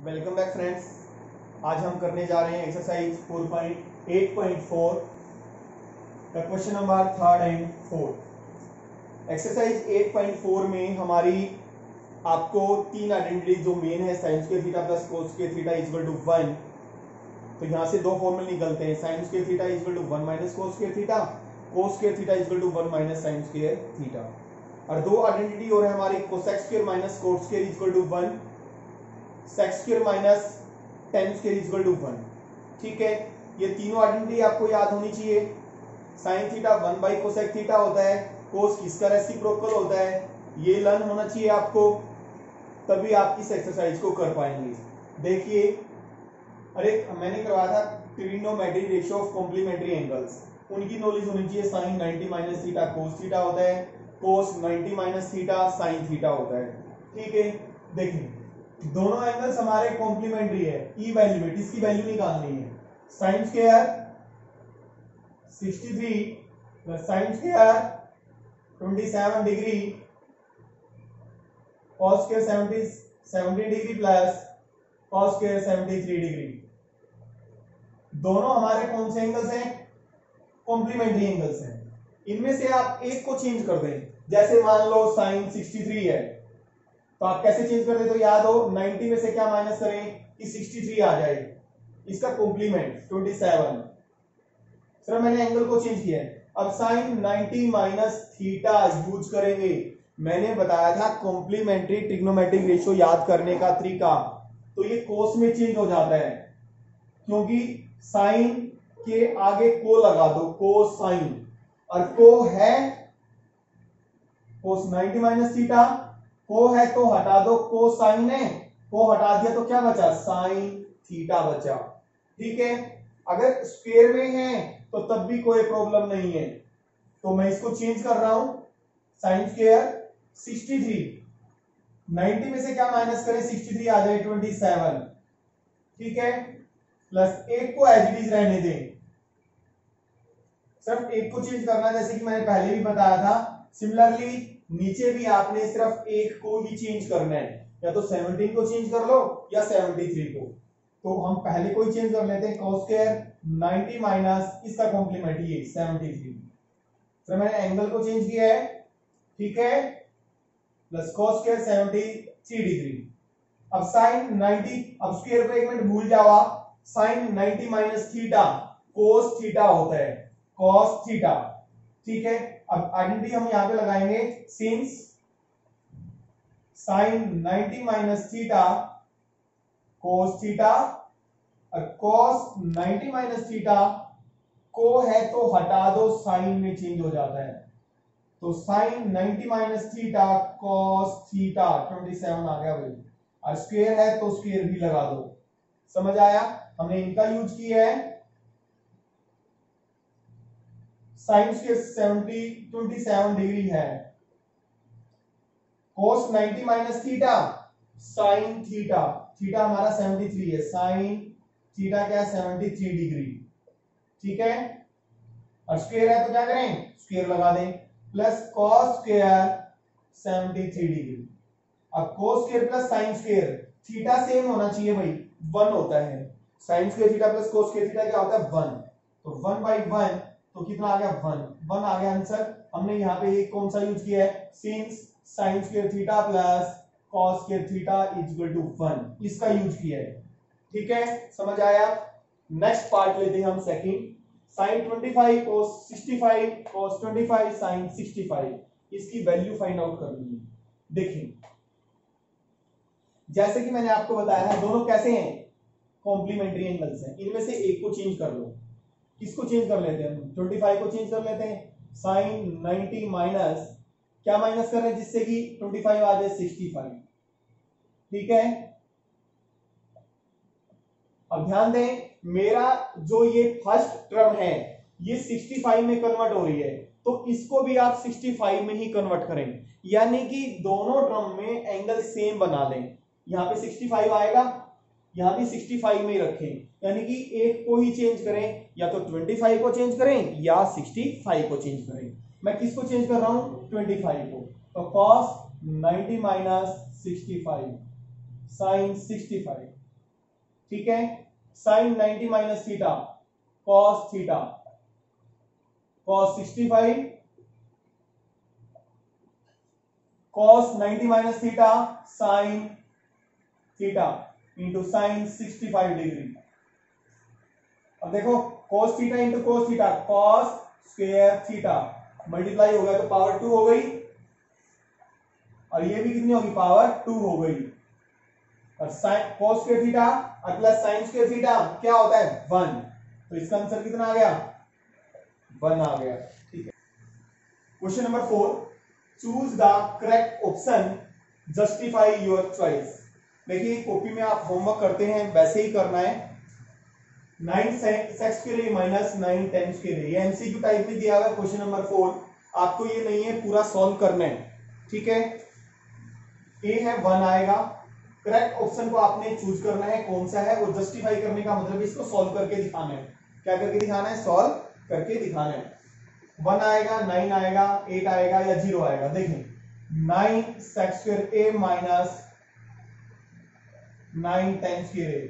Welcome back friends. आज हम करने जा रहे हैं एक्सरसाइज 4.8.4 का question number third and fourth. Exercise 8.4 में हमारी आपको तीन आइडेंटिटी जो मेन है sine square theta plus cos square theta equal to 1। तो यहाँ से दो फॉर्मूले निकलते हैं, sine square theta equal to 1 minus cos square theta, cos square theta equal to 1 minus sine square theta. और दो आइडेंटिटी और है हमारी cosec square minus cot square equal to 1, sex square minus tan square equal to 1। ठीक है, ये तीनों identity आपको याद होनी चाहिए। Sine theta 1 by cosec theta होता है, कोस किसका रेसिप्रोकल होता है, ये लर्न होना चाहिए आपको, तभी आप इस एक्सरसाइज को कर पाएंगे। देखिए, अरे मैंने करवाया था trigonometry ratio of complementary angles, उनकी नॉलेज होनी चाहिए। Sine 90 minus theta cos theta होता है, cos 90 minus theta sine theta होता है। ठीक है, देखिए दोनों एंगल्स हमारे कॉम्प्लीमेंट्री है, ई वैल्यू में इसकी वैल्यू निकालनी है। Sine square 63 plus sine square 27 degree, cos square 70 degree plus cos square 73 degree. दोनों हमारे कौन से एंगल्स हैं? कॉम्प्लीमेंट्री एंगल्स हैं। इनमें से आप एक को चेंज कर दें, जैसे मान लो साइन 63 है, तो आप कैसे चेंज कर दे? तो याद हो 90 में से क्या माइनस करें कि 63 आ जाए, इसका कॉम्प्लीमेंट 27। सर मैंने एंगल को चेंज किया है, अब साइन 90 माइनस थीटा यूज करेंगे। मैंने बताया था कॉम्प्लीमेंट्री ट्रिग्नोमेट्रिक रेशियो याद करने का तरीका, तो ये कोस में चेंज हो जाता है, क्योंकि साइन के आगे को लगा दो, को साइन, और को है कोस 90 माइनस थीटा, को है तो हटा दो, को साइन है, को हटा दिया तो क्या बचा? साइन थीटा बचा। ठीक है, अगर स्क्वायर में है तो तब भी कोई प्रॉब्लम नहीं है, तो मैं इसको चेंज कर रहा हूं। साइन स्क्वायर 63, 90 में से क्या माइनस करें? 63 आ जाए 27। ठीक है, प्लस एक को एज इट इज रहने दें, सिर्फ एक को चेंज करना, जैसे कि मैंने पहले भी बताया था। सिमिलरली नीचे भी आपने सिर्फ एक को ही चेंज करना है, या तो 17 को चेंज कर लो या 73 को। तो हम पहले को ही चेंज कर लेते हैं, cos स्क्वायर 90 माइनस इसका कॉम्प्लीमेंट ये 73। तो मैंने एंगल को चेंज किया है, ठीक है, प्लस cos स्क्वायर 73 डिग्री। अब साइन 90, अब स्क्वायर को एक मिनट भूल जाओ आप, sine 90 minus theta cos theta होता है, कॉस थीटा। ठीक है, अब आइडेंटिटी हम यहां पे लगाएंगे, since sine 90 minus theta cos theta, और कॉस 90 माइनस थीटा को है तो हटा दो, साइन में चेंज हो जाता है, तो sine 90 minus theta cos theta 27 आ गया भाई, और स्क्वायर है तो स्क्वायर भी लगा दो। समझ आया? हमने इनका यूज किया है। साइन स्क्वायर 27 डिग्री है, cos 90 minus theta sine theta, theta हमारा 73 है, साइन थीटा क्या है? 73 डिग्री। ठीक है, और स्क्वायर है तो क्या करें? स्क्वायर लगा दें, प्लस कॉस स्क्वायर 73 डिग्री। अब cos square plus sine square, theta same होना चाहिए भाई, 1 होता है। Sine square theta plus cos square theta क्या होता है? 1। तो 1 बाई 1 तो कितना आ गया? 1 आ गया आंसर। हमने यहाँ पे एक कौन सा यूज किया है? Since sine square theta plus cos square theta equal to 1, इसका यूज किया है। ठीक है, समझ आया? नेक्स्ट पार्ट लेते हैं हम second, sine 25 cos 65 cos 25 sine 65, इसकी वैल्यू फाइंड आउट करनी है। देखिए, जैसे कि मैंने आपको बताया है, दोनों कैसे हैं? कॉम्प्लीमेंट्री एंगल्स हैं। इनमें से एक को चेंज कर लो, किसको चेंज कर लेते हैं? 25 को चेंज कर लेते हैं, साइन 90 माइनस क्या माइनस कर रहे हैं जिससे कि 25 आ जाए 65। ठीक है, अब ध्यान दें, मेरा जो ये फर्स्ट टर्म है ये 65 में कन्वर्ट हो रही है, तो इसको भी आप 65 में ही कन्वर्ट करें, यानी कि दोनों टर्म में एंगल सेम बना लें। यहां पे 65 आएगा, यहां भी 65 में ही रखें, यानी कि एक को ही चेंज करें, या तो 25 को चेंज करें या 65 को चेंज करें। मैं किसको चेंज कर रहा हूं? 25 को। तो cos 90 माइनस 65 साइन 65 ठीक है। Sine 90 minus theta cos theta cos 65 cos 90 minus theta sine theta into sine 65 degree. अब देखो cos theta into cos theta cos square theta multiply हो गया तो पावर 2 हो गई, और ये भी कितनी होगी पावर 2 हो गई। और साइन cos स्क्वायर थीटा और प्लस साइन स्क्वायर थीटा क्या होता है 1, तो इसका आंसर कितना आ गया 1 आ गया। ठीक है। Question number 4, choose the correct option, justify your choice. देखिए कॉपी में आप होमवर्क करते हैं वैसे ही करना है। 9 सेक्स के लिए माइनस 9 टेंस के लिए, ये एमसीक्यू टाइप में दिया हुआ है क्वेश्चन नंबर 4। आपको ये नहीं है पूरा सॉल्व करना है, ठीक है। ए है 1 आएगा, करेक्ट ऑप्शन को आपने चूज करना है कौन सा है, और जस्टिफाई करने का मतलब इसको सॉल्व करके दिखाना है। क्या करके दिखाना है, सॉल्व करके दिखाना है। 1 आएगा, 9 आएगा, 8 आएगा या 0 आएगा। देखिए 9 sec square A minus 9 tan के लिए।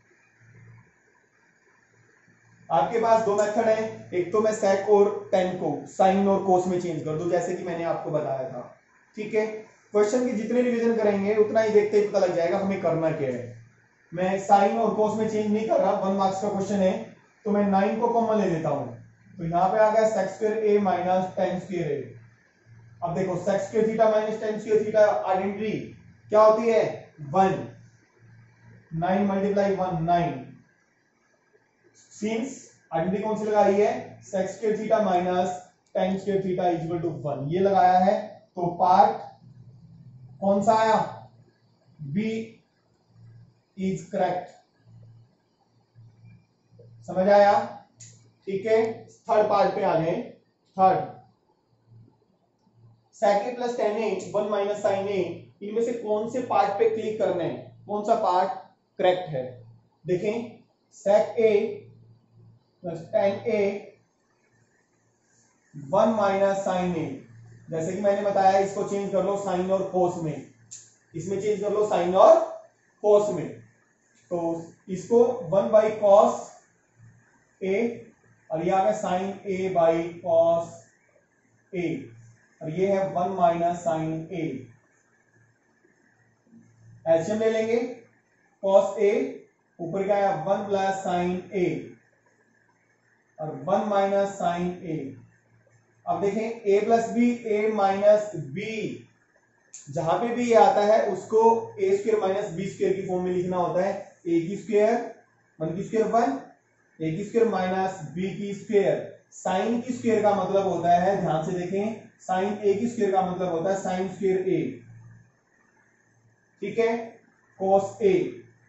आपके पास दो मेथड है, एक तो मैं सेक और टेन को साइन और कोस में चेंज कर दूं जैसे कि मैंने आपको बताया था, ठीक है। क्वेश्चन की जितने रिवीजन करेंगे उतना ही देखते ही पता लग जाएगा हमें करना क्या है। मैं साइन और कोस में चेंज नहीं कर रहा, 1 मार्क्स का क्वेश्चन है तो मैं 9 को कॉमन ले लेता हूं, तो यहाँ पे आ गया sec square A minus tan square A. अब देखो sec square theta minus tan square theta identity क्या होती है 1, 9 मल्टीप्लाई 1 9। सिंस आइडेंटिटी कौन सी लगाई है, sec square theta minus tan square theta is equal to 1, ये लगाया है। तो पार्ट कौन सा आया, बी इज करेक्ट। समझ आया, ठीक है। थर्ड पार्ट पे आ गए। Third, sec A plus tan A 1 minus sine A, इनमें से कौन से पार्ट पे क्लिक करना है, कौन सा पार्ट करेक्ट है। देखें sec A plus tan A 1 minus sine A, जैसे कि मैंने बताया इसको चेंज कर लो साइन और कोस में, इसमें चेंज कर लो साइन और कोस में। तो इसको 1 बाई कॉस ए, और ये आ गया sine A by cos A, और ये है 1 माइनस साइन ए। एलसीएम ले लेंगे, कॉस ए ऊपर क्या है 1 प्लस साइन ए और 1 माइनस साइन ए। अब देखें a plus B, A minus B, जहां पे भी ये आता है उसको A square minus B square की फॉर्म में लिखना होता है। ए की स्क्वायर 1 की स्क्वायर 1, ए की स्क्वायर माइनस बी की स्क्वायर। साइन की स्क्वायर का मतलब होता है, ध्यान से देखें, साइन ए की स्क्वायर का मतलब होता है साइन स्क्वायर ए, ठीक है, कॉस ए।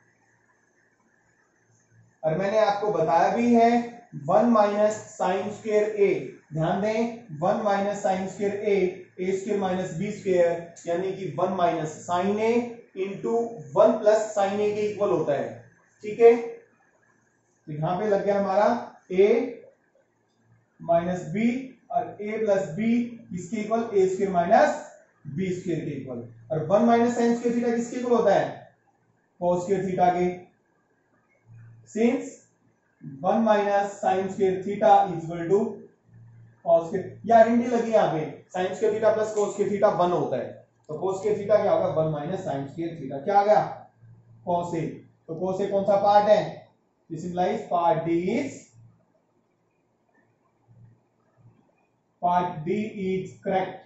और मैंने आपको बताया भी है 1 माइनस साइन स्क्वायर ए, ध्यान दें 1 minus sine square A square minus B square, यानी कि 1 minus sine A into 1 plus sine A के इक्वल होता है, ठीक है। तो यहां पे लग गया हमारा a माइनस बी, और a प्लस बी किसके equal, A square minus B square के इक्वल। और 1 माइनस साइन स्क्वायर थीटा किसके इक्वल होता है, कोस स्क्वायर थीटा के। Since 1 minus sine square theta is equal to cos square, ये identity लगी यहाँ पे, sine square theta plus cos square theta 1 होता है, तो कोस स्क्वायर थीटा क्या होगा 1 माइनस साइन स्क्वायर थीटा, क्या आ गया कॉस ए। तो कॉस ए कौन सा पार्ट है, this implies part D is correct,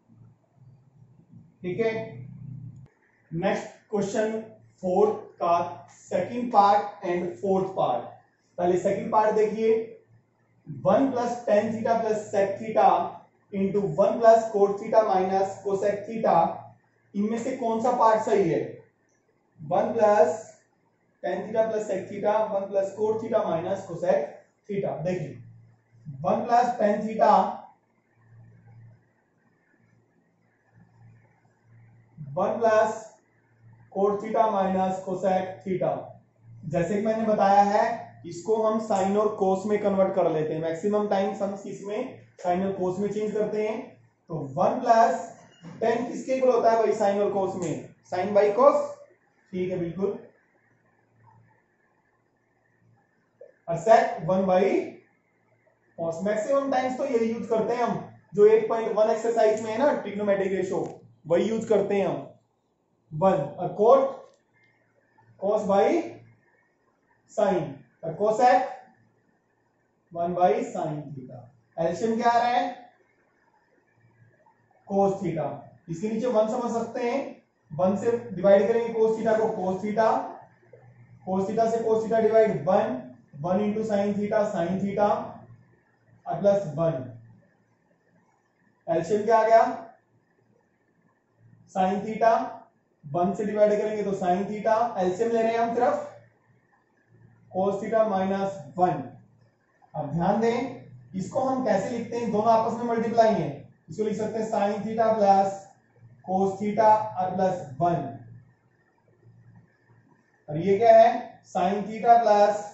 ठीक है। नेक्स्ट क्वेश्चन 4 का second part and fourth part. पहले सेकंड पार्ट देखिए, 1 plus tan theta plus sec theta into 1 plus cot theta minus cosec theta, इनमें से कौन सा पार्ट सही है। 1 plus tan theta plus sec theta, 1 plus cot theta minus cosec theta. देखिए 1 plus tan theta 1 plus cot theta minus cosec theta, जैसे कि मैंने बताया है इसको हम साइन और कोस में कन्वर्ट कर लेते हैं, मैक्सिमम टाइम हम इसमें साइन और कोस में चेंज करते हैं। तो 1 प्लस टेन किसके इक्वल होता है भाई, साइन और कोस में, साइन बाई कोस, ठीक है बिल्कुल। और sec 1 by cos। Maximum times तो यही यूज करते हैं हम, जो 8.1 एक्सरसाइज में है ना ट्रिग्नोमेट्रिक रेशियो, वही यूज करते हैं हम 1। और कोट cos बाई साइन और cosec 1 by sine theta. LCM क्या आ रहा है cos थीटा। इसके नीचे 1 समझ सकते हैं, 1 से डिवाइड करेंगे cos थीटा को, cos थीटा, cos थीटा से cos theta divide 1 into sine theta, sine theta और प्लस 1। एलसीएम क्या आ गया साइन थीटा, 1 से डिवाइड करेंगे तो साइन थीटा, एलसीएम ले रहे हैं हम सिर्फ cos थीटा माइनस 1। अब ध्यान दें इसको हम कैसे लिखते हैं, दोनों आपस में मल्टीप्लाई है, इसको लिख सकते हैं sine theta plus cos theta और प्लस 1। और ये क्या है sine theta plus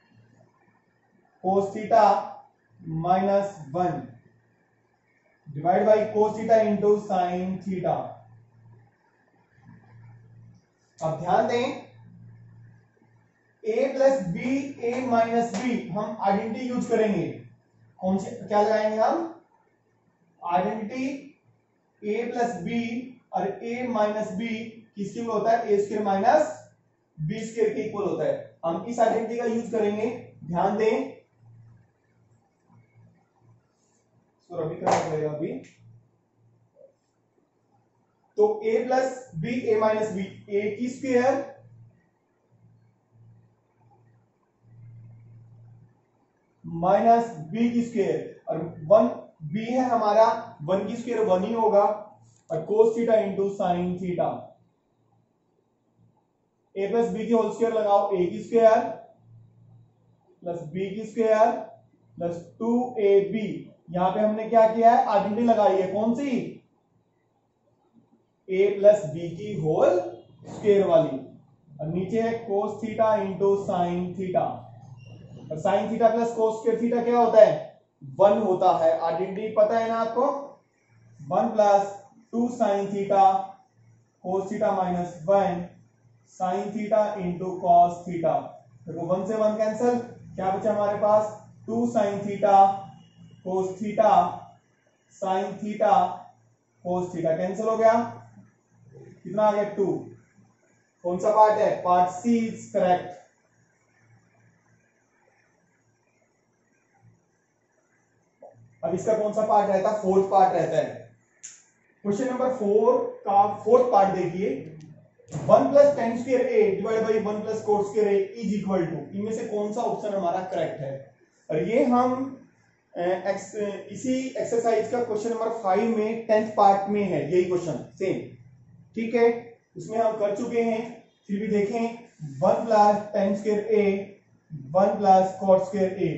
cos theta minus 1 divide by cos theta into sine theta. अब ध्यान दें a plus B A minus B हम आइडेंटिटी यूज करेंगे। कौन सी क्या लगाएंगे हम आइडेंटिटी a प्लस बी और a माइनस बी किसके इक्वल होता है, a square minus b square के इक्वल होता है। हम इस आइडेंटिटी का यूज करेंगे। ध्यान दें इसको रबी करना पड़ेगा अभी। तो a plus B A minus B, A की स्क्वायर माइनस बी की स्क्वायर और 1 बी है हमारा, 1 की स्क्वायर 1 ही होगा और cos theta into sine theta. a plus B की होल स्क्वायर लगाओ, a की स्क्वायर प्लस b की स्क्वायर प्लस 2ab। यहां पे हमने क्या किया है आइडेंटिटी लगाई है, कौन सी a प्लस बी की होल स्क्वायर वाली, और नीचे है cos theta into sine theta. और sine theta plus cos square theta क्या होता है 1 होता है। आइडेंटिटी पता है ना आपको, 1 प्लस 2 sine theta cos theta minus 1 sine theta into cos theta. देखो 1 से 1 कैंसिल, क्या बचा हमारे पास 2 sine theta cos theta sine theta cos theta cancel हो गया, कितना आ गया 2। कौन सा पार्ट है, पार्ट सी इज करेक्ट। अब इसका कौन सा पार्ट रहता है, फोर्थ पार्ट रहता है। क्वेश्चन नंबर 4 का फोर्थ पार्ट देखिए, 1 plus tan square A divide by 1 plus cot square A is equal to, इनमें से कौन सा ऑप्शन हमारा करेक्ट है। और ये हम इसी एक्सरसाइज का क्वेश्चन नंबर 5 में 10th पार्ट में है यही क्वेश्चन सेम, ठीक है, उसमें हम कर चुके हैं। फिर भी देखें 1 plus tan square A 1 plus cot square A.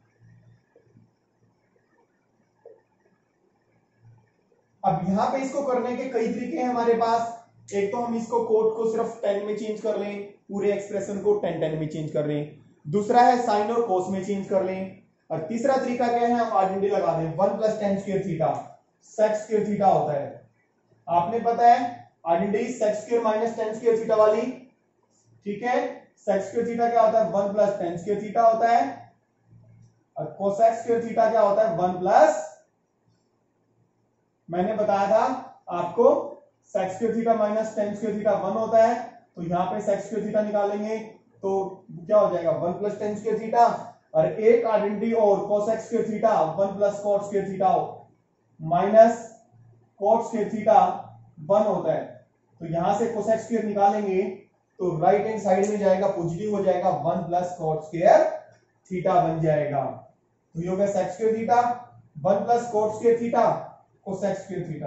अब यहां पे इसको करने के कई तरीके हैं हमारे पास। एक तो हम इसको कोट को सिर्फ 10 में चेंज कर लें, पूरे एक्सप्रेशन को 10 में चेंज कर लें। दूसरा है साइन और कोस में चेंज कर लें। और तीसरा तरीका क्या है, हम आइडेंटिटी लगा दें 1 plus tan square theta sec square theta होता है। आपने पता है identity sec square minus tan square theta वाली, ठीक है। सेक स्क्वायर थीटा क्या होता है 1 प्लस टेन स्क्वायर थीटा होता है, और कोसेक स्क्वायर थीटा क्या होता है 1 प्लस, मैंने बताया था आपको sec square theta minus tan square theta 1 होता है। तो यहां पे सेक स्क्वायर थीटा निकालेंगे तो क्या हो जाएगा 1 प्लस टेन स्क्वायर थीटा, और एक आइडेंटिटी और cosec square theta 1 plus cot square theta minus cot square theta 1 होता है। तो यहां से कोसेक स्क्वायर निकालेंगे तो राइट हैंड साइड में जाएगा पॉजिटिव हो जाएगा, 1 प्लस कोट स्क्वायर थीटा बन जाएगा। तो ये हो गया sec square theta 1 plus cot square theta cosec square theta,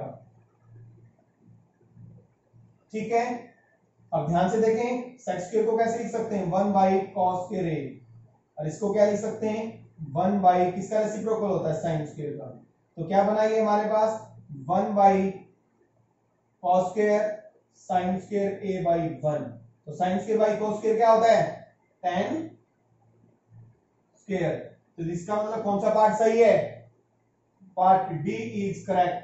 ठीक है। अब ध्यान से देखें सेक स्क्वायर को कैसे लिख सकते हैं 1 बाई कॉस स्क्वायर ए, और इसको क्या लिख सकते हैं 1 बाई किसका रेसिप्रोकल होता है साइन स्क्वायर का। तो क्या बनाइए हमारे पास 1 by cos square sine square A by 1। तो sine square by cos square क्या होता है टेन स्क्वायर। तो इसका मतलब कौन सा पार्ट सही है, पार्ट डी इज करेक्ट।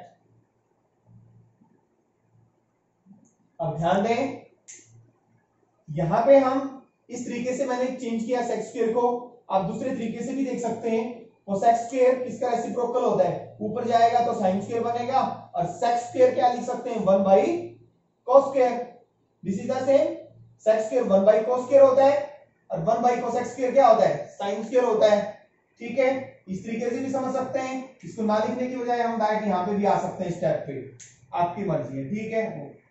अब ध्यान दें यहां पे हम इस तरीके से मैंने चेंज किया सेक स्क्वायर को, आप दूसरे तरीके से भी देख सकते हैं, कोसेक स्क्वायर किसका रेसिप्रोकल होता है, ऊपर जाएगा तो साइन स्क्वायर बनेगा, और सेक स्क्वायर क्या लिख सकते हैं, 1 by cos square. This is the same, sec square 1 by cos square होता है, और 1 बाई कोसेक स्क्वायर क्या होता है, साइन स्क्वायर होता है। ठीक है, इस तरीके से भी समझ सकते हैं, इसको ना लिखने की बजाय हम डायरेक्ट यहाँ पे भी आ सकते हैं स्टेप पे, आपकी मर्जी है। ठीक है।